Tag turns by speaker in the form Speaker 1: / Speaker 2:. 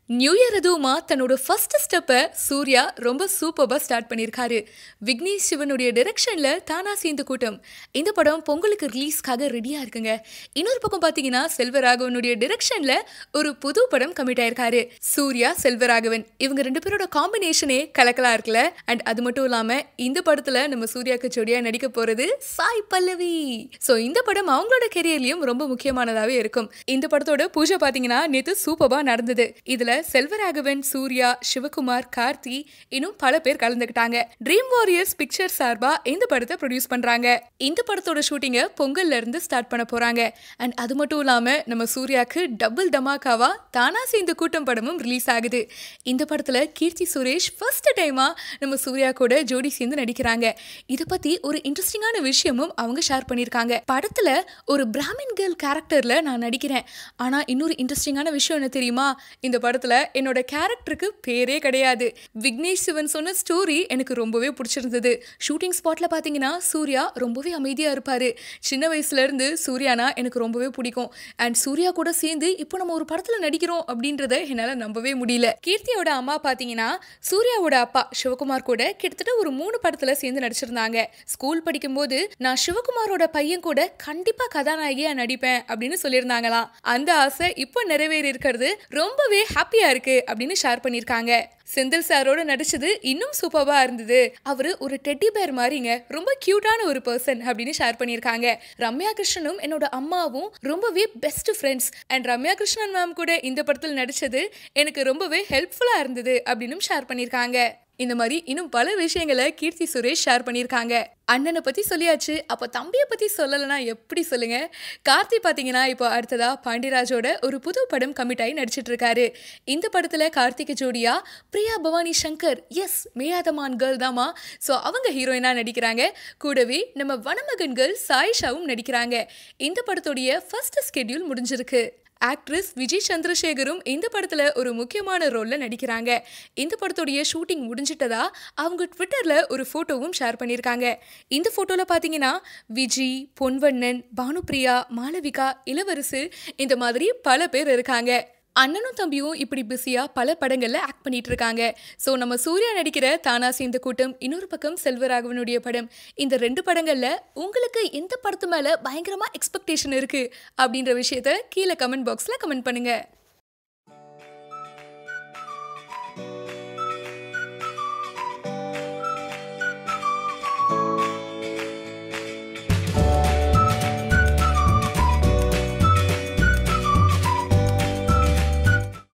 Speaker 1: New year அதுவுமா தன்னோட first ஸ்டெப்பை சூர்யா ரொம்ப சூப்பராக ஸ்டார்ட் பண்ணியிருக்காரு. விக்னேஷ் சிவனுடைய டைரக்ஷனில் தானா சேர்ந்த கூட்டம் இந்த படம் பொங்கலுக்கு ரிலீஸ்க்காக ரெடியாக இருக்குங்க. இன்னொரு பக்கம் பார்த்தீங்கன்னா செல்வராகவனுடைய டைரக்ஷனில் ஒரு புது படம் கமிட் ஆயிருக்காரு. சூர்யா செல்வராகவன் இவங்க ரெண்டு பேரோட காம்பினேஷனே கலக்கலாக இருக்குல்ல. அண்ட் அது மட்டும் இல்லாமல் இந்த படத்தில் நம்ம சூர்யாக்கு ஜோடியாக நடிக்க போகிறது சாய் பல்லவி. ஸோ இந்த படம் அவங்களோட கெரியர்லையும் ரொம்ப முக்கியமானதாகவே இருக்கும். இந்த படத்தோட பூஜை பார்த்தீங்கன்னா நேற்று சூப்பராக நடந்தது. இதில் செல்வராகவன், சூர்யா, சிவகுமார், கார்த்தி இன்னும் பல பேர் கலந்துக்கிட்டாங்க. ட்ரீம் வாரியர்ஸ் பிக்சர் சார்பா இந்த படத்தை ப்ரொடியூஸ் பண்றாங்க. இந்த படத்தோட ஷூட்டிங்கை பொங்கல்ல இருந்து ஸ்டார்ட் பண்ண போறாங்க. அண்ட் அது மட்டும் இல்லாம நம்ம சூர்யாக்கு டபுள் டமாக்காவா தானா சேர்ந்த கூட்டம் படமும் ரிலீஸ் ஆகுது. இந்த படத்துல கீர்த்தி சுரேஷ் ஃபர்ஸ்ட் டைமா நம்ம சூர்யா கூட ஜோடி சேர்ந்து நடிக்கிறாங்க. இதை பத்தி ஒரு இன்ட்ரெஸ்டிங்கான விஷயமும் அவங்க ஷேர் பண்ணியிருக்காங்க. படத்துல ஒரு பிராமின் கேர்ள் கேரக்டர்ல நான் நடிக்கிறேன். ஆனா இன்னொரு இன்ட்ரெஸ்டிங்கான விஷயம் என்ன தெரியுமா? இந்த படத்துல என்னோட கேரக்டருக்கு பேரே கிடையாது. விக்னேஷ் சிவன் சொன்ன ஸ்டோரி எனக்கு ரொம்பவே பிடிச்சிருந்தது. ஷூட்டிங் ஸ்பாட்ல பாத்தீங்கன்னா சூர்யா ரொம்பவே அமைதியா இருப்பாரு. சின்ன வயசுல இருந்து சூர்யானா எனக்கு ரொம்பவே பிடிக்கும். அண்ட் சூர்யா கூட சேர்ந்து இப்போ நம்ம ஒரு படத்துல நடிக்கிறோம் அப்படின்றத என்னால நம்பவே முடியல. கீர்த்தியோட அம்மா பாத்தீங்கன்னா சூர்யாவோட அப்பா சிவகுமார் கூட கிட்டத்தட்ட ஒரு 3 படத்துல சேர்ந்து நடிச்சிருந்தாங்க. ஸ்கூல் படிக்கும் போது நான் சிவகுமாரோட பையன் கூட கண்டிப்பா கதாநாயகியா நடிப்பேன் அப்படின்னு சொல்லியிருந்தாங்களாம். அந்த ஆசை இப்போ நிறைவேறி இருக்கிறது ரொம்பவே ஹாப்பியா இருக்கு அப்படின்னு ஷேர் பண்ணிருக்காங்க. செந்தில் சாரோட நடிச்சது இன்னும் சூப்பரா இருந்தது. அவரு ஒரு டெட்டி பேர் மாதிரிங்க, ரொம்ப கியூட்டான ஒரு பர்சன் அப்படின்னு ஷேர் பண்ணிருக்காங்க. ரம்யா கிருஷ்ணனும் என்னோட அம்மாவும் ரொம்பவே best friends. And Ramya Krishnan ma'am கூட இந்த படத்தில் நடிச்சது எனக்கு ரொம்பவே ஹெல்ப்ஃபுல்லா இருந்தது அப்படின்னு ஷேர் பண்ணிருக்காங்க. இந்த மாதிரி இன்னும் பல விஷயங்களை கீர்த்தி சுரேஷ் ஷேர் பண்ணியிருக்காங்க. அண்ணனை பற்றி சொல்லியாச்சு, அப்போ தம்பியை பற்றி சொல்லலைன்னா எப்படி சொல்லுங்க? கார்த்தி பார்த்தீங்கன்னா இப்போ அடுத்ததா பாண்டியராஜோட ஒரு புது படம் கமிட் ஆகி நடிச்சிட்டு இருக்காரு. இந்த படத்தில் கார்த்திக்கு ஜோடியா பிரியா பவானி சங்கர், எஸ் மேயாதமான் கேர்ள் தாமா, ஸோ அவங்க ஹீரோயினாக நடிக்கிறாங்க. கூடவே நம்ம வனமகன் கேர்ள் சாயிஷாவும் நடிக்கிறாங்க. இந்த படத்துடைய ஃபர்ஸ்ட் ஸ்கெட்யூல் முடிஞ்சிருக்கு. ஆக்ட்ரஸ் விஜய் சந்திரசேகரும் இந்த படத்துல ஒரு முக்கியமான ரோல்ல நடிக்கிறாங்க. இந்த படத்துடைய ஷூட்டிங் முடிஞ்சிட்டதா அவங்க ட்விட்டர்ல ஒரு போட்டோவும் ஷேர் பண்ணியிருக்காங்க. இந்த போட்டோல பாத்தீங்கன்னா விஜய், பொன்வண்ணன், பானுப்பிரியா, மாளவிகா, இளவரசு இந்த மாதிரி பல பேர் இருக்காங்க. அண்ணனும் தம்பியும் இப்படி பிஸியா பல படங்கள்ல ஆக்ட் பண்ணிட்டு இருக்காங்க. ஸோ நம்ம சூர்யா நடிக்கிற தானா சேர்ந்த கூட்டம், இன்னொரு பக்கம் செல்வராகவனுடைய படம், இந்த 2 படங்கள்ல உங்களுக்கு எந்த படத்து மேல பயங்கரமா எக்ஸ்பெக்டேஷன் இருக்கு அப்படின்ற விஷயத்த கீழே கமெண்ட் பாக்ஸ்ல கமெண்ட் பண்ணுங்க.